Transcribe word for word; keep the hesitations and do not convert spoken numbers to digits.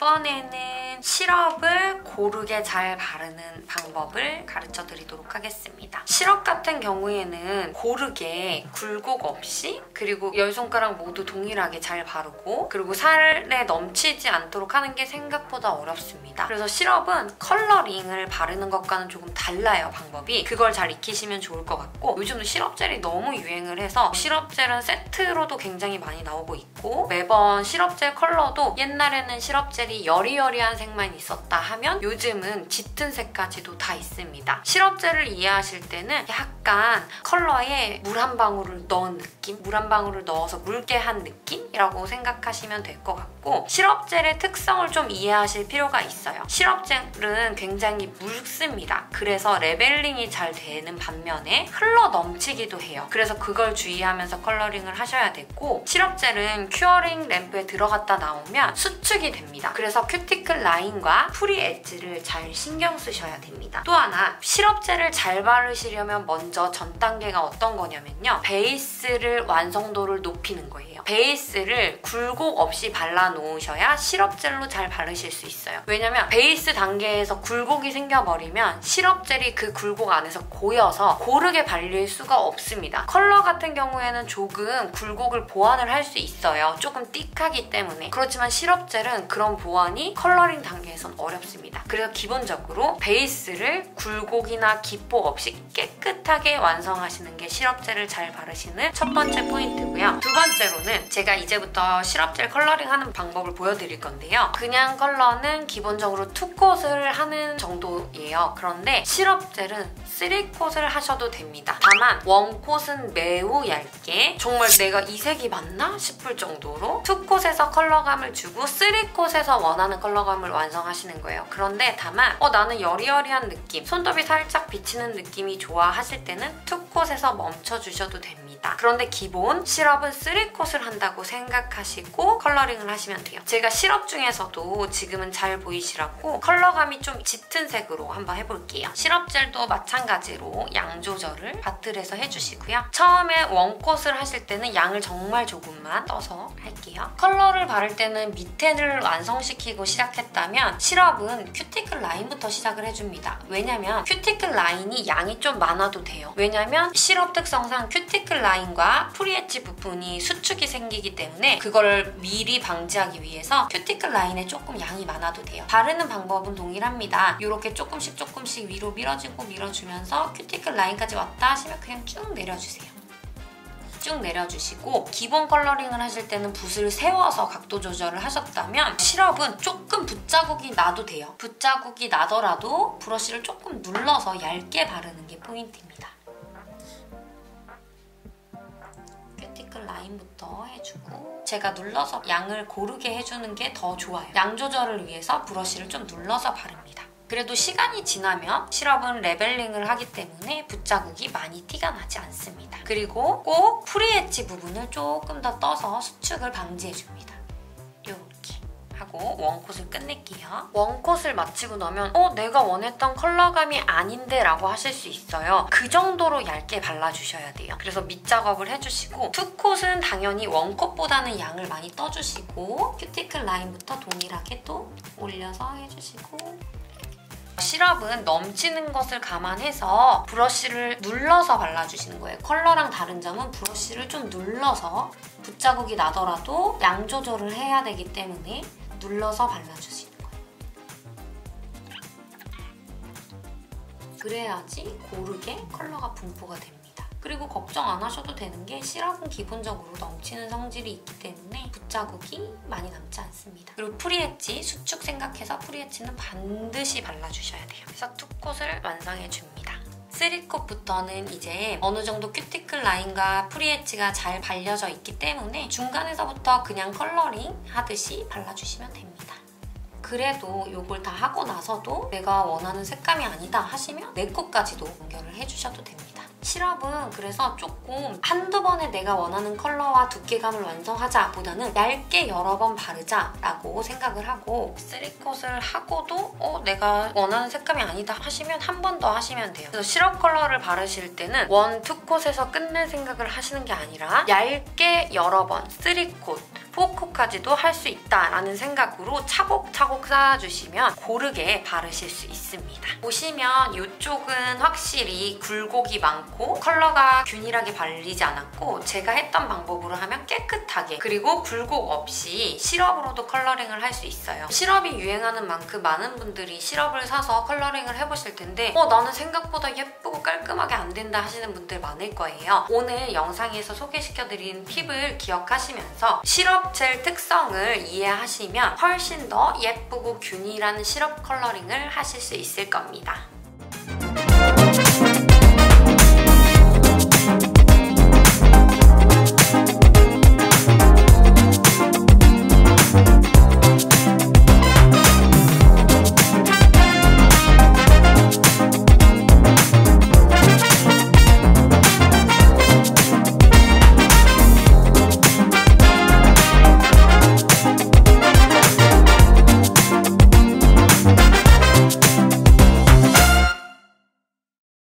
이번에는 시럽을 고르게 잘 바르는 방법을 가르쳐 드리도록 하겠습니다. 시럽 같은 경우에는 고르게 굴곡 없이 그리고 열 손가락 모두 동일하게 잘 바르고 그리고 살에 넘치지 않도록 하는 게 생각보다 어렵습니다. 그래서 시럽은 컬러링을 바르는 것과는 조금 달라요, 방법이. 그걸 잘 익히시면 좋을 것 같고 요즘도 시럽젤이 너무 유행을 해서 시럽젤은 세트로도 굉장히 많이 나오고 있고 매번 시럽젤 컬러도 옛날에는 시럽젤이 여리여리한 색만 있었다 하면 요즘은 짙은 색까지도 다 있습니다. 시럽젤을 이해하실 때는 약간 컬러에 물 한 방울을 넣은 느낌? 물 한 방울을 넣어서 묽게 한 느낌이라고 생각하시면 될 것 같고 시럽젤의 특성을 좀 이해하실 필요가 있어요. 시럽젤은 굉장히 묽습니다. 그래서 레벨링이 잘 되는 반면에 흘러 넘치기도 해요. 그래서 그걸 주의하면서 컬러링을 하셔야 되고 시럽젤은 큐어링 램프에 들어갔다 나오면 수축이 됩니다. 그래서 큐티클 라인과 프리 엣지를 잘 신경 쓰셔야 됩니다. 또 하나 시럽젤을 잘 바르시려면 먼저 전 단계가 어떤 거냐면요. 베이스를 완성도를 높이는 거예요. 베이스를 굴곡 없이 발라놓으셔야 시럽젤로 잘 바르실 수 있어요. 왜냐면 베이스 단계에서 굴곡이 생겨버리면 시럽젤이 그 굴곡 안에서 고여서 고르게 발릴 수가 없습니다. 컬러 같은 경우에는 조금 굴곡을 보완을 할 수 있어요. 조금 띡하기 때문에. 그렇지만 시럽젤은 그런 보완이 컬러링 단계에선 어렵습니다. 그래서 기본적으로 베이스를 굴곡이나 기폭 없이 깨끗하게 완성하시는 게 시럽젤을 잘 바르시는 첫 번째 포인트고요. 두 번째로는 제가 이제부터 시럽젤 컬러링 하는 방법을 보여드릴 건데요. 그냥 컬러는 기본적으로 투 콧을 하는 정도예요. 그런데 시럽젤은 쓰리 콧을 하셔도 됩니다. 다만 원 콧은 매우 얇게 정말 내가 이 색이 맞나 싶을 정도로 투 콧에서 컬러감을 주고 쓰리 콧에서 원하는 컬러감을 완성하시는 거예요. 그런데 다만 어 나는 여리여리한 느낌, 손톱이 살짝 비치는 느낌이 좋아 하실 때는 투 콧에서 멈춰주셔도 됩니다. 그런데 기본 시럽은 쓰리 콧을 한다고 생각하시고 컬러링을 하시면 돼요. 제가 시럽 중에서도 지금은 잘 보이시라고 컬러감이 좀 짙은 색으로 한번 해볼게요. 시럽젤도 마찬가지로 양 조절을 바틀에서 해주시고요. 처음에 원콧을 하실 때는 양을 정말 조금만 떠서 할게요. 컬러를 바를 때는 밑에를 완성시키고 시작했다면 시럽은 큐티클 라인부터 시작을 해줍니다. 왜냐면 큐티클 라인이 양이 좀 많아도 돼요. 왜냐면 시럽 특성상 큐티클 라인과 프리엣지 부분이 수축이 생기기 때문에 그걸 미리 방지하기 위해서 큐티클 라인에 조금 양이 많아도 돼요. 바르는 방법은 동일합니다. 이렇게 조금씩 조금씩 위로 밀어주고 밀어주면서 큐티클 라인까지 왔다 하시면 그냥 쭉 내려주세요. 쭉 내려주시고 기본 컬러링을 하실 때는 붓을 세워서 각도 조절을 하셨다면 시럽은 조금 붓자국이 나도 돼요. 붓자국이 나더라도 브러쉬를 조금 눌러서 얇게 바르는 게 포인트입니다. 큐티클 라인부터 해주고 제가 눌러서 양을 고르게 해주는 게 더 좋아요. 양 조절을 위해서 브러쉬를 좀 눌러서 바릅니다. 그래도 시간이 지나면 시럽은 레벨링을 하기 때문에 붓자국이 많이 티가 나지 않습니다. 그리고 꼭 프리엣지 부분을 조금 더 떠서 수축을 방지해줍니다. 이렇게 하고 원콧을 끝낼게요. 원콧을 마치고 나면 어? 내가 원했던 컬러감이 아닌데 라고 하실 수 있어요. 그 정도로 얇게 발라주셔야 돼요. 그래서 밑작업을 해주시고 투콧은 당연히 원콧보다는 양을 많이 떠주시고 큐티클 라인부터 동일하게 또 올려서 해주시고 시럽은 넘치는 것을 감안해서 브러쉬를 눌러서 발라주시는 거예요. 컬러랑 다른 점은 브러쉬를 좀 눌러서 붓자국이 나더라도 양 조절을 해야 되기 때문에 눌러서 발라주시는 거예요. 그래야지 고르게 컬러가 분포가 됩니다. 그리고 걱정 안 하셔도 되는 게 시럽은 기본적으로 넘치는 성질이 있기 때문에 붓자국이 많이 남지 않습니다. 그리고 프리엣지, 수축 생각해서 프리엣지는 반드시 발라주셔야 돼요. 그래서 투 콧을 완성해줍니다. 쓰리 콧부터는 이제 어느 정도 큐티클 라인과 프리엣지가 잘 발려져 있기 때문에 중간에서부터 그냥 컬러링 하듯이 발라주시면 됩니다. 그래도 이걸 다 하고 나서도 내가 원하는 색감이 아니다 하시면 네 콧까지도 연결을 해주셔도 됩니다. 시럽은 그래서 조금 한두 번에 내가 원하는 컬러와 두께감을 완성하자 보다는 얇게 여러 번 바르자 라고 생각을 하고 쓰리 콧을 하고도 어 내가 원하는 색감이 아니다 하시면 한 번 더 하시면 돼요. 그래서 시럽 컬러를 바르실 때는 원, 투 콧에서 끝낼 생각을 하시는 게 아니라 얇게 여러 번 쓰리 콧 비포코까지도 할 수 있다라는 생각으로 차곡차곡 쌓아주시면 고르게 바르실 수 있습니다. 보시면 이쪽은 확실히 굴곡이 많고 컬러가 균일하게 발리지 않았고 제가 했던 방법으로 하면 깨끗하게 그리고 굴곡 없이 시럽으로도 컬러링을 할 수 있어요. 시럽이 유행하는 만큼 많은 분들이 시럽을 사서 컬러링을 해보실 텐데 어 나는 생각보다 예쁘고 깔끔하게 안 된다 하시는 분들 많을 거예요. 오늘 영상에서 소개시켜드린 팁을 기억하시면서 시럽 젤 특성을 이해하시면 훨씬 더 예쁘고 균일한 시럽 컬러링을 하실 수 있을 겁니다.